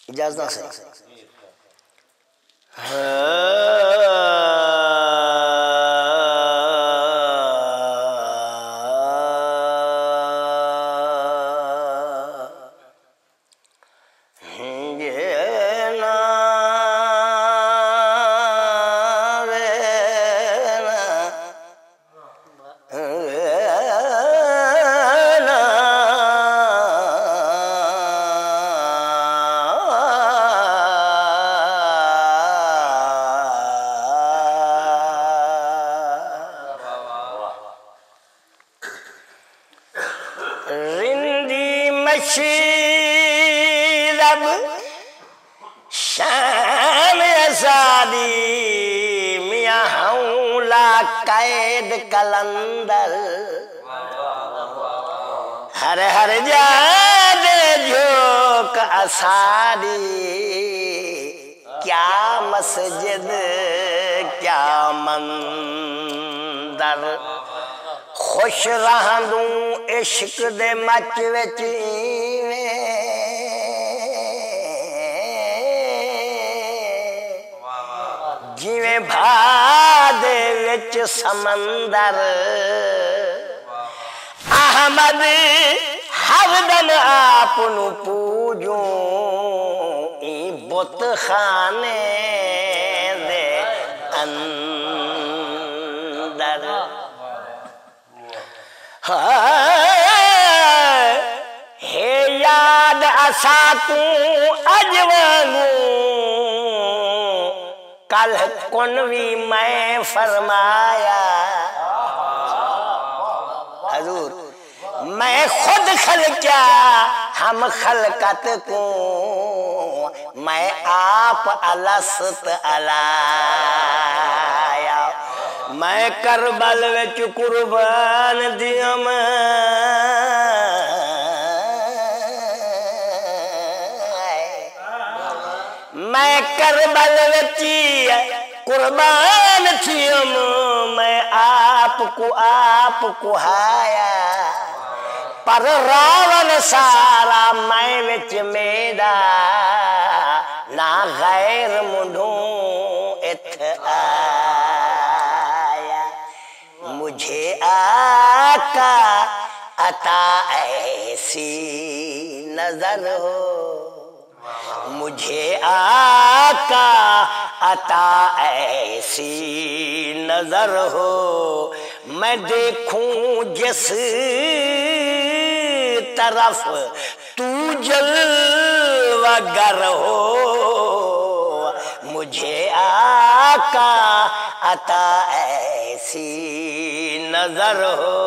اجازت سے رندی مشرب شام ازادی میاں حولا قید کلندر ہر ہر جاد جھوک اسادی کیا مسجد کیا مندر خوش رہندوں عشق دے مچ وچ جویں بھا دے وچ سمندر احمد ہر دم آپ نو پوجوں ای بت خانے دے اندر ہے یاد اساکوں اج وانگوں کل کنوی میں فرمایا حضور میں خود خلقیا ہم خلقت کو میں آپ الست علایا میں کربل وچ قربان دیام میں کربل وچ قربان تھیم میں آپ کو ہایا پر راون سارا میں وچ میرا نہ غیر منڈوں اتھ آیا مجھے آقا عطا ایسی نظر ہو مجھے آقا عطا ایسی نظر ہو میں دیکھوں جس طرف تو جلوہ گر ہو مجھے آقا عطا ایسی نظر ہو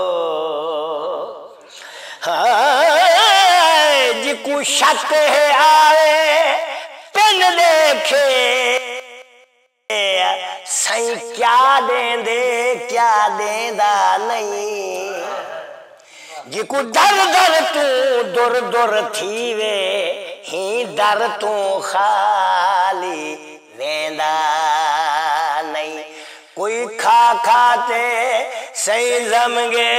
جکو شک ہے آئے پن دیکھے سائیں کیا دیں دے کیا دیں دا نہیں جکو در در تو در در تھیوے ہی در تو خالی ویندا نہیں کوئی کھا کھاتے سائیں زمگے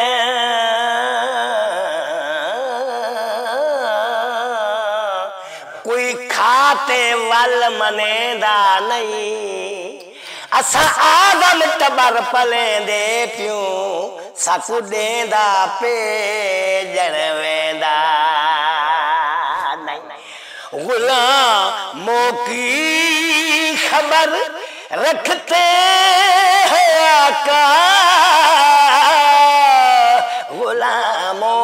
کوئی کھاتے وال منیدا نہیں اسا آدم تبر پلیں دے پیوں سکو دیندہ پہ جنویندہ نہیں غلاموں کی خبر رکھتے ہیں آقا غلاموں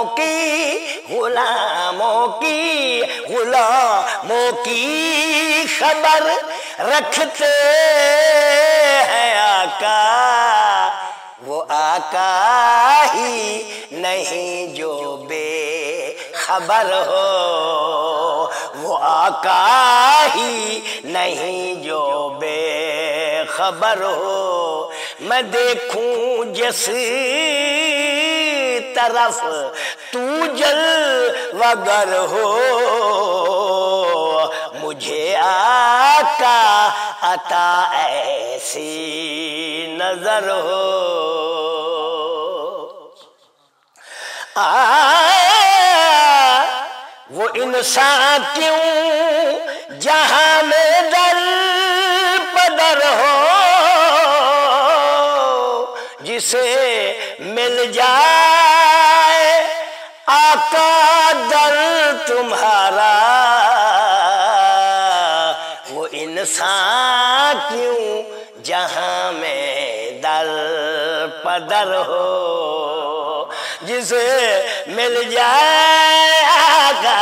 کی خبر رکھتے ہیں آقا وہ آقا ہی نہیں جو بے خبر ہو وہ آقا ہی نہیں جو بے خبر ہو میں دیکھوں جس طرف تو جلوہ گر ہو مجھے آقا عطا ایسی نظر ہو وہ انسان کیوں جہاں میں در پدر ہو، جسے مل جائے آقا در تمہارا، وہ انسان کیوں جہاں میں در پدر ہو، جسے مل جائے آقا،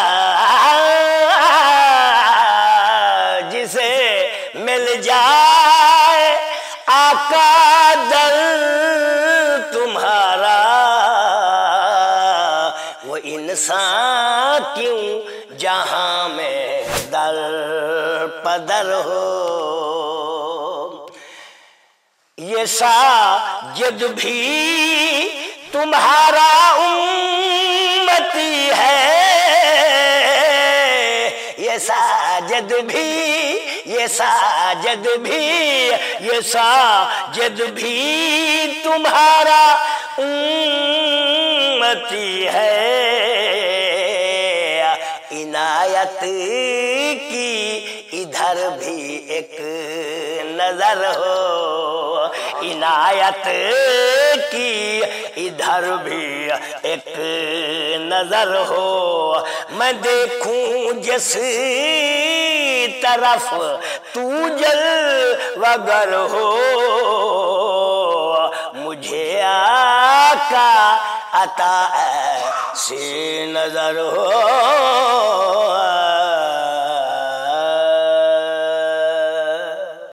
جسے مل جائے آقا در تمہارا، وہ انسان کیوں جہاں میں در پدر ہو۔ یہ ساجد بھی تمہارا امتی ہے، یہ ساجد بھی، یہ ساجد بھی، یہ ساجد بھی تمہارا امتی ہے، عنایت کی ادھر بھی ایک نظر ہو، عنایت کی ادھر بھی ایک نظر ہو، میں دیکھوں جس طرف تو جلوگر ہو، مجھے آقا عطا ایسی نظر ہو۔